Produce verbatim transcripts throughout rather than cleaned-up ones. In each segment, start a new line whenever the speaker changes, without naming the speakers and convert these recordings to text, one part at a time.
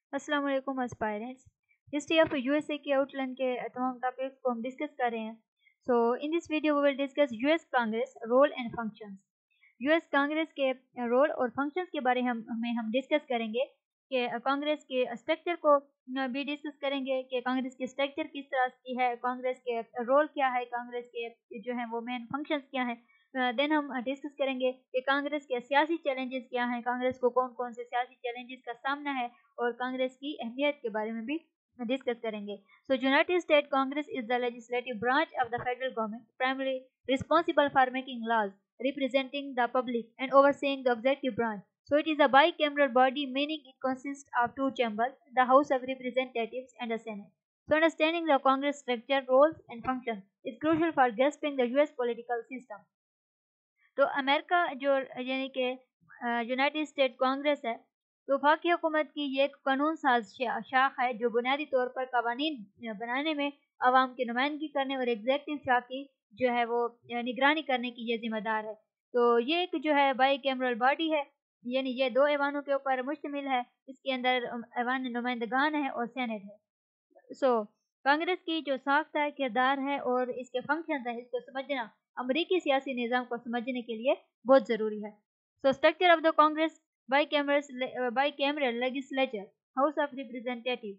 अस्सलाम वालेकुम aspirants. History of USA के आउटलाइन के तमाम टॉपिक्स को हम डिस्कस कर रहे हैं। So in this video we will discuss US Congress role and functions. US Congress के रोल और फंक्शंस के बारे हम में हम डिस्कस करेंगे कि कांग्रेस के स्ट्रक्चर को भी डिस्कस करेंगे कि कांग्रेस की स्ट्रक्चर किस तरह की है, कांग्रेस के रोल क्या है, कांग्रेस के जो है वो मेन फंक्शंस क्या है। देन हम डिस्कस करेंगे कि कांग्रेस के सियासी चैलेंजेस क्या हैं, कांग्रेस को कौन कौन से सियासी चैलेंजेस का सामना है और कांग्रेस की अहमियत के बारे में भी डिस्कस करेंगे। So United State Congress is the legislative branch of the federal government, primary responsible for making laws, representing the public and overseeing the executive branch. So it is a bicameral body, meaning it consists of two chambers, the House of Representatives and the Senate. So understanding the Congress structure, roles and functions is crucial for grasping the U S political system. तो America जो यानी कि United State Congress है, तो वफाकी हुकूमत की ये एक कानून साज शाख है जो बुनियादी तौर पर कवानीन बनाने में, आवाम की नुमाइंदगी करने और एग्जेक्टिव शाख की जो है वो निगरानी करने की ये जिम्मेदार है। तो ये एक जो है बाई कैमरल बॉडी है, यानी ये दो ऐवानों के ऊपर मुश्तमिल है। इसके अंदर ऐवान नुमाइंदगान है और सेनेट है। सो कांग्रेस की जो साख्त है, किरदार है और इसके फंक्शन है, इसको समझना अमरीकी सियासी निज़ाम को समझने के लिए बहुत ज़रूरी है। So structure of the Congress bicameral bicameral legislature, house of representative.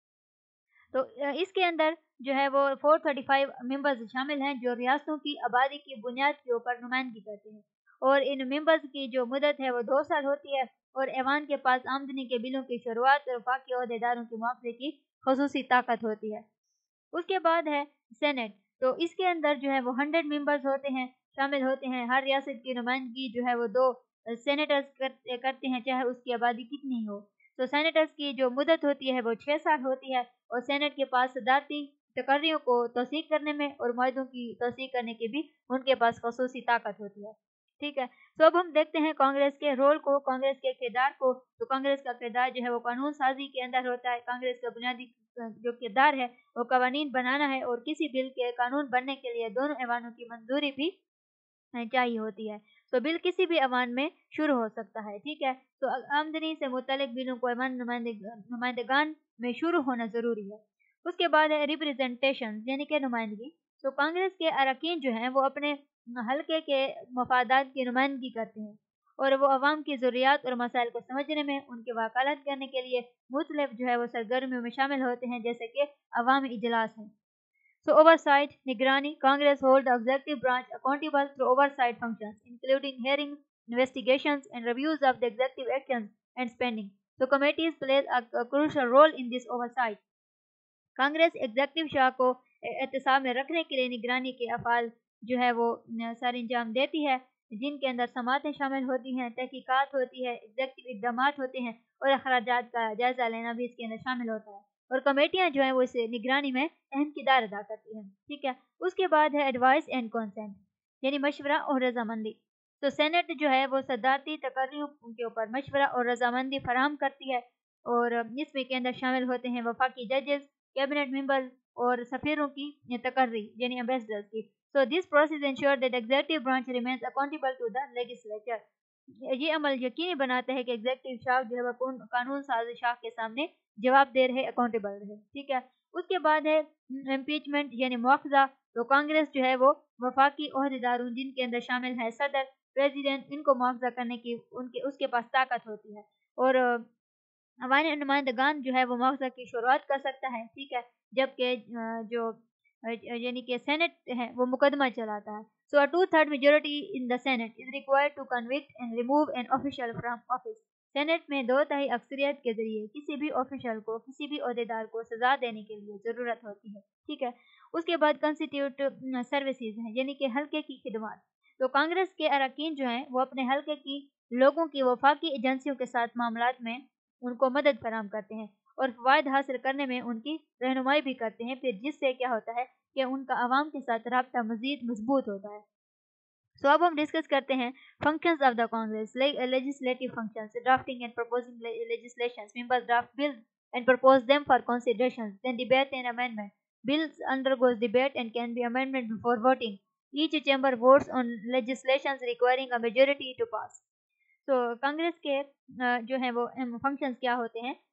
तो इसके अंदर जो है वो चार सौ पैंतीस मेंबर्स शामिल हैं जो रियासतों की आबादी की बुनियाद के ऊपर नुमाइंदगी करते हैं, और इन मेंबर्स की जो मुदत है वो दो साल होती है, और ऐवान के पास आमदनी के बिलों की शुरुआत और वफाकी अहदेदारों के मुआवजे की खसूसी ताकत होती है। उसके बाद है सेनेट। तो इसके अंदर जो है वो हंड्रेड मेंबर्स होते हैं, शामिल होते हैं। हर रियासत की नुमाइंदगी जो है वो दो सेनेटर्स कर, करते हैं, चाहे उसकी आबादी कितनी हो। तो सेनेटर्स की जो मुदत होती है वो छः साल होती है, और सेनेट के पास सदारती तकर्रियों को तौसीक करने में और मुआहदों की तौसीक करने की भी उनके पास खसूसी ताकत होती है। ठीक है। तो अब हम देखते हैं कांग्रेस के रोल को, कांग्रेस के किरदार को। तो कांग्रेस का किरदार जो है वो कानून साजी के अंदर होता है। कांग्रेस का बुनियादी जो किरदार है वो कवानीन बनाना है, और किसी बिल के कानून बनने के लिए दोनों ऐवानों की मंजूरी भी चाहिए होती है। तो बिल किसी भी ऐवान में शुरू हो सकता है। ठीक है। तो आमदनी से मुतल्लिक बिलों को ऐवान नुमाइंदगान में शुरू होना ज़रूरी है। उसके बाद है रिप्रेजेंटेशन, यानी कि नुमाइंदगी। तो कांग्रेस के अरकान जो हैं वो अपने हल्के के मफादात की नुमाइंदगी करते हैं, और वो अवाम की ज़रूरियात और मसाइल को समझने में, उनकी वकालत करने के लिए मुख्तलिफ जो है वो सरगर्मियों में शामिल होते हैं, जैसे कि अवामी इजलास हैं। So oversight, निगरानी, Congress hold the executive branch accountable through oversight functions, including hearings, investigations, and reviews of the executive actions and spending. So committees play a, a crucial role in this oversight. Congress executive शाह को एहतसाब में रखने के लिए निगरानी के अफ़ाल जो है वो सर अंजाम देती है, जिनके अंदर समातें शामिल होती हैं, तहकीकात होती है, एग्जेक्टिव इक़दाम होते हैं, और अखराजात का जायज़ा लेना भी इसके अंदर शामिल होता है। और कमेटियाँ जो हैं वो इस निगरानी में अहम किरदार अदा करती हैं। ठीक है। उसके बाद है एडवाइस एंड कंसेंट, यानी मशवरा और रजामंदी। तो सेनेट जो है वो सदारती तकर्रियों के ऊपर मशवरा और रजामंदी फराहम करती है, और इसमें के अंदर शामिल होते हैं वफाकी जजेस, कैबिनेट मेंबर्स और सफीरों की तकर्री, यानी एम्बेसडर्स की। So this process ensure that executive branch remains accountable to the legislature. ये अमल यकीनी बनाता है कि एग्जीक्यूटिव शाख जो है वो कानून साज शाख के सामने जवाब दे रहे, अकाउंटेबल रहे। ठीक है। उसके बाद है इम्पीचमेंट, यानी मुआवजा। तो कांग्रेस जो है वो वफाकी अहदेदारों, जिनके अंदर शामिल है सदर, प्रेसिडेंट, इनको मुआवजा करने की उनके उसके पास ताकत होती है, और हमारे नुमाइंदगान जो है वो मुआवजा की शुरुआत कर सकता है। ठीक है। जबकि जो यानी कि सेनेट है वो मुकदमा चलाता है। So a two third majority in the Senate is required to convict and remove an official from office. Senate में दो तिहाई अक्सरियत के जरिए किसी भी ऑफिशियल को, किसी भी अहदेदार को सजा देने के लिए ज़रूरत होती है। ठीक है। उसके बाद कंस्टिट्यूट सर्विसेज हैं, यानी कि हल्के की खिदमत। तो कांग्रेस के अरकान जो हैं वो अपने हल्के की लोगों की वफाकी एजेंसियों के साथ मामलात में उनको मदद फराहम करते हैं, और फ़वाद हासिल करने में उनकी रहनुमाई भी करते हैं, फिर जिससे क्या होता है कि उनका आवाम के साथ रब्ता मज़ीद मजबूत होता है। सो so, अब हम डिस्कस करते हैं functions of the Congress. Legislative functions, drafting and proposing legislations, members draft bills and propose them for consideration, then debate and amendment. Bills undergoes debate and can be amendment before voting. Each chamber votes on legislations requiring a majority to pass. तो Congress के जो है वो functions क्या होते हैं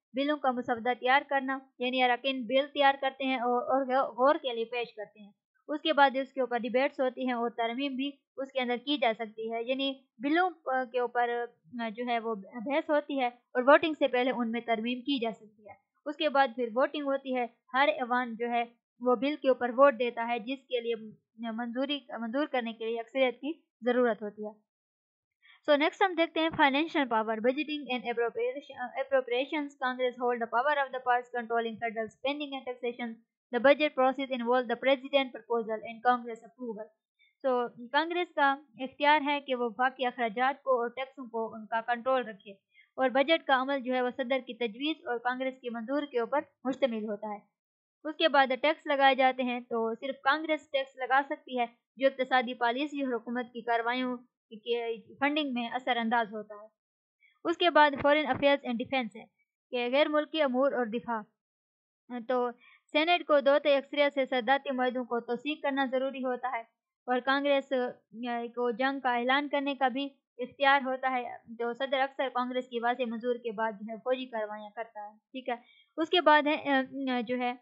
بلوں کا مسودہ تیار کرنا، یعنی اراکین بل تیار کرتے ہیں اور, اور غور کے لیے پیش کرتے ہیں. اس کے بعد اس کے اوپر ڈیبیٹس ہوتی ہیں اور ترمیم بھی اس کے اندر کی جا سکتی ہے، یعنی بلوں کے اوپر جو ہے وہ بحث ہوتی ہے اور ووٹنگ سے پہلے ان میں ترمیم کی جا سکتی ہے. اس کے بعد پھر ووٹنگ ہوتی ہے، ہر ایوان جو ہے وہ بل کے اوپر ووٹ دیتا ہے جس کے لیے منظوری منظور کرنے کے لیے اکثریت کی ضرورت ہوتی ہے. سو نیکسٹ ہم دیکھتے ہیں financial power, budgeting and appropriations. Congress hold the power of the purse controlling federal spending and taxation. The budget process involves the president proposal and Congress approval. So Congress کا اختیار ہے کہ وہ باقی اخراجات کو اور ٹیکسوں کو ان کا کنٹرول رکھے، اور بجٹ کا عمل جو ہے وہ صدر کی تجویز اور کانگریس کی منظور کے اوپر مشتمل ہوتا ہے. اس کے بعد ٹیکس لگائے جاتے ہیں، تو صرف کانگریس ٹیکس لگا سکتی ہے جو اقتصادی پالیسی اور حکومت کی کارروائیوں کی فنڈنگ میں اثر انداز ہوتا ہے. اس کے بعد فورن افیئرز اینڈ ڈیفینس ہے کہ غیر ملکی امور اور دفاع. تو سینٹ کو دو تہائی اکثریت سے صدارتی معاہدوں کو توثیق کرنا ضروری ہوتا ہے، اور کانگریس کو جنگ کا اعلان کرنے کا بھی اختیار ہوتا ہے. جو صدر اکثر کانگریس کی واضح منظور کے بعد جو ہے فوجی کارروائیاں کرتا ہے. ٹھیک ہے. اس کے بعد ہے جو ہے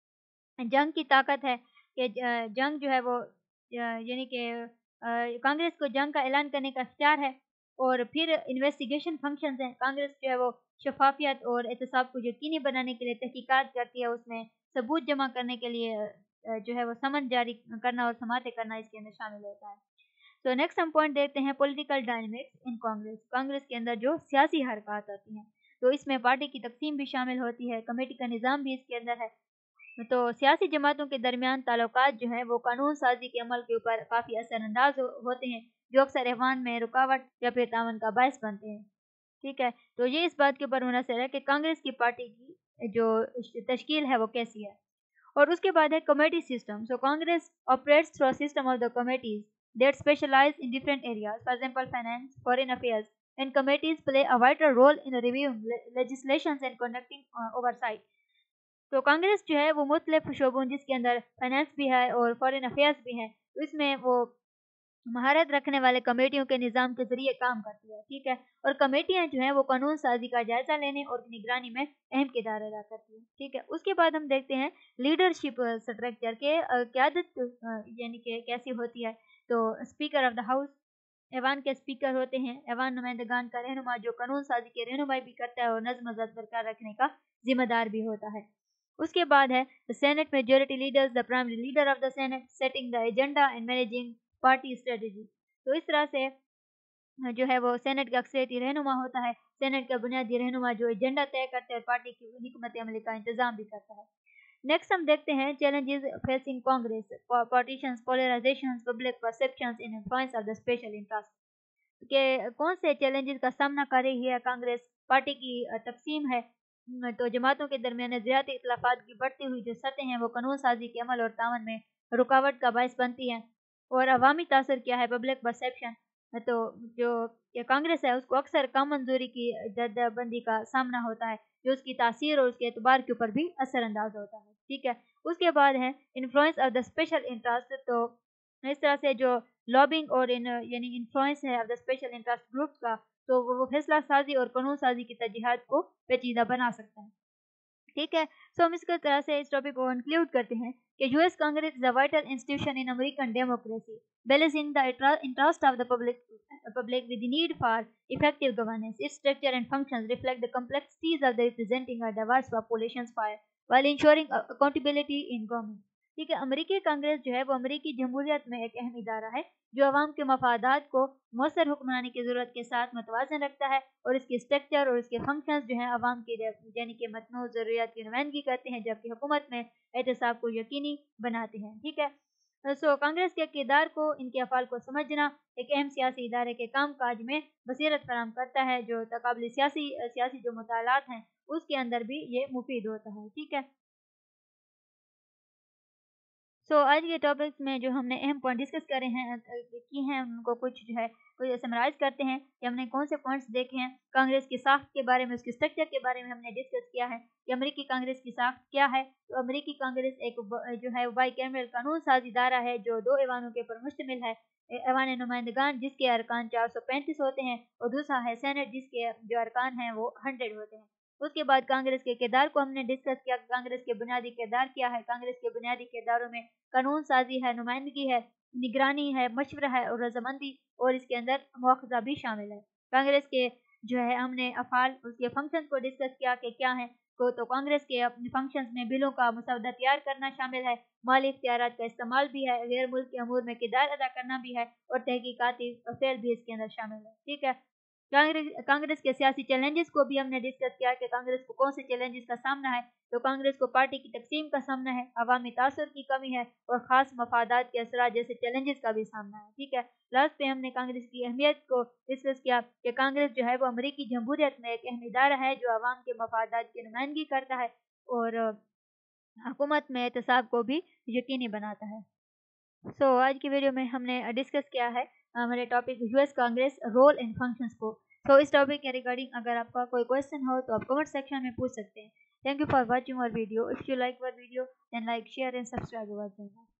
جنگ کی طاقت ہے کہ جنگ جو ہے وہ یعنی کہ کانگریس کو جنگ کا اعلان کرنے کا اختیار ہے. اور پھر انویسٹیگیشن فنکشنز ہیں. کانگریس جو ہے وہ شفافیت اور احتساب کو یقینی بنانے کے لیے تحقیقات کرتی ہے، اس میں ثبوت جمع کرنے کے لیے جو ہے وہ سمن جاری کرنا اور سماعتیں کرنا اس کے اندر شامل ہوتا ہے. تو نیکسٹ ہم پوائنٹ دیکھتے ہیں political dynamics in Congress. Congress کے اندر جو سیاسی حرکات ہوتی ہیں، تو اس میں پارٹی کی تقسیم بھی شامل ہوتی ہے، کمیٹی کا نظام بھی اس کے اندر ہے. تو سیاسی جماعتوں کے درمیان تعلقات جو ہیں وہ قانون سازی کے عمل کے اوپر کافی اثر انداز ہوتے ہیں، جو اکثر ایوان میں رکاوٹ یا پھر تعاون کا باعث بنتے ہیں. ٹھیک ہے. تو یہ اس بات کے اوپر منحصر ہے کہ کانگریس کی پارٹی کی جو تشکیل ہے وہ کیسی ہے. اور اس کے بعد ہے committee system. So Congress operates through system of the committees that specialise in different areas. For example finance, foreign affairs and committees play a vital role in reviewing legislations and conducting oversight. تو Congress جو ہے وہ مختلف شعبوں جس کے اندر finance بھی ہے اور فورن افیئرز بھی ہیں، اس میں وہ مہارت رکھنے والے کمیٹیوں کے نظام کے ذریعے کام کرتی ہے. ٹھیک ہے. اور کمیٹیاں جو ہیں وہ قانون سازی کا جائزہ لینے اور نگرانی میں اہم کردار ادا کرتی ہیں. ٹھیک ہے. اس کے بعد ہم دیکھتے ہیں لیڈرشپ سٹرکچر کے قیادت یعنی کہ کیسی ہوتی ہے. تو اسپیکر آف دا ہاؤس، ایوان کے اسپیکر ہوتے ہیں. ایوان نمائندگان کا رہنما جو قانون سازی کی رہنمائی بھی کرتا ہے اور نظم و ضبط برقرار رکھنے کا ذمہ دار بھی ہوتا ہے. اس کے بعد ہے Senate majority leaders, the primary leader of the Senate setting the agenda and managing party strategy. تو اس طرح سے جو ہے وہ سینٹ کا اکثریتی رہنما ہوتا ہے. سینٹ کا بنیادی رہنما جو ایجنڈا طے کرتے ہیں اور پارٹی کی حکمت عملی کا انتظام بھی کرتا ہے. نیکسٹ ہم دیکھتے ہیں challenges facing Congress, partitions, polarisations, public perceptions in influence of the special interest. کہ کون سے چیلنجز کا سامنا کر رہی ہے کانگریس. پارٹی کی تقسیم ہے، تو جماعتوں کے درمیان نظریاتی اختلافات کی بڑھتی ہوئی جو سطح ہیں وہ قانون سازی کے عمل اور تعاون میں رکاوٹ کا باعث بنتی ہیں. اور عوامی تاثر کیا ہے، پبلک پرسیپشن. تو جو کہ کانگریس ہے اس کو اکثر کم منظوری کی جد بندی کا سامنا ہوتا ہے، جو اس کی تاثیر اور اس کے اعتبار کے اوپر بھی اثر انداز ہوتا ہے. ٹھیک ہے. اس کے بعد ہے influence of the special interest. تو اس طرح سے جو لابنگ اور ان یعنی انفلوئنس ہے of the special interest group کا، تو وہ فیصلہ سازی اور قانون سازی کی ترجیحات کو پیچیدہ بنا سکتا ہے. ٹھیک ہے. سو ہم اس کے طرح سے اس ٹاپک کو کنکلوڈ کرتے ہیں کہ U S Congress is a vital institution in American democracy balancing the interest of the public public with the need for effective governance. Its structure and functions reflect the complexities of the representing a diverse populations while ensuring accountability in government. ٹھیک ہے. امریکی کانگریس جو ہے وہ امریکی جمہوریت میں ایک اہم ادارہ ہے جو عوام کے مفادات کو مؤثر حکمرانی کی ضرورت کے ساتھ متوازن رکھتا ہے، اور اس کی اسٹرکچر اور اس کے فنکشنز جو ہیں عوام کی یعنی کہ متنوع ضروریات کی نمائندگی کرتے ہیں، جبکہ حکومت میں احتساب کو یقینی بناتے ہیں. ٹھیک ہے. سو so, کانگریس کے کردار کو، ان کے افعال کو سمجھنا ایک اہم سیاسی ادارے کے کام کاج میں بصیرت فراہم کرتا ہے، جو تقابلی سیاسی سیاسی جو مطالعات ہیں اس کے اندر بھی یہ مفید ہوتا ہے. ٹھیک ہے. سو so, آج کے ٹاپکس میں جو ہم نے اہم پوائنٹ ڈسکس کرے ہیں کی ہیں ان کو کچھ جو ہے کوئی سمرائز کرتے ہیں کہ ہم نے کون سے پوائنٹس دیکھے ہیں. کانگریس کی ساخت کے بارے میں، اس کے اسٹرکچر کے بارے میں ہم نے ڈسکس کیا ہے کہ امریکی کانگریس کی ساخت کیا ہے. تو امریکی کانگریس ایک جو ہے بائی کیمرل قانون ساز ادارہ ہے جو دو ایوانوں کے اوپر مشتمل ہے. ایوان نمائندگان جس کے ارکان چار سو پینتیس ہوتے ہیں، اور دوسرا ہے سینٹ جس کے جو ارکان ہیں وہ ہنڈریڈ ہوتے ہیں. उसके बाद कांग्रेस के किरदार को हमने डिस्कस किया। कांग्रेस के बुनियादी किरदार क्या है। कांग्रेस के बुनियादी किरदारों में कानून साजी है, नुमाइंदगी है, निगरानी है, मशवरा है और रजामंदी, और इसके अंदर मुआखजा भी शामिल है। कांग्रेस के जो है हमने अफाल, उसके फंक्शंस को डिस्कस किया कि क्या है। को तो कांग्रेस के अपने फंक्शंस में बिलों का मसौदा तैयार करना शामिल है, माली इख्तियारात का इस्तेमाल भी है, गैर मुल्क के अमूर में किरदार अदा करना भी है, और तहकीकाती फेल भी इसके अंदर शामिल है। ठीक है। कांग्रेस कांग्रेस के सियासी चैलेंजेस को भी हमने डिस्कस किया कि कांग्रेस को कौन से चैलेंजेस का सामना है। तो कांग्रेस को पार्टी की तकसीम का सामना है, अवामी तासुर की कमी है, और ख़ास मफादात के असरा जैसे चैलेंजेस का भी सामना है। ठीक है। लास्ट पे हमने कांग्रेस की अहमियत को डिस्कस किया कि कांग्रेस जो है वो अमरीकी जमहूरियत में एक अहम इदारा है जो अवाम के मफादात की नुमाइंदगी करता है और हुकूमत में एहतसाब को भी यकीनी बनाता है। सो so, आज की वीडियो में हमने डिस्कस किया है हमारे topic US Congress role and functions को। सो so, इस टॉपिक के रिगार्डिंग अगर आपका कोई क्वेश्चन हो तो आप कमेंट सेक्शन में पूछ सकते हैं। Thank you for watching our video. If you like our video then like share and subscribe our channel.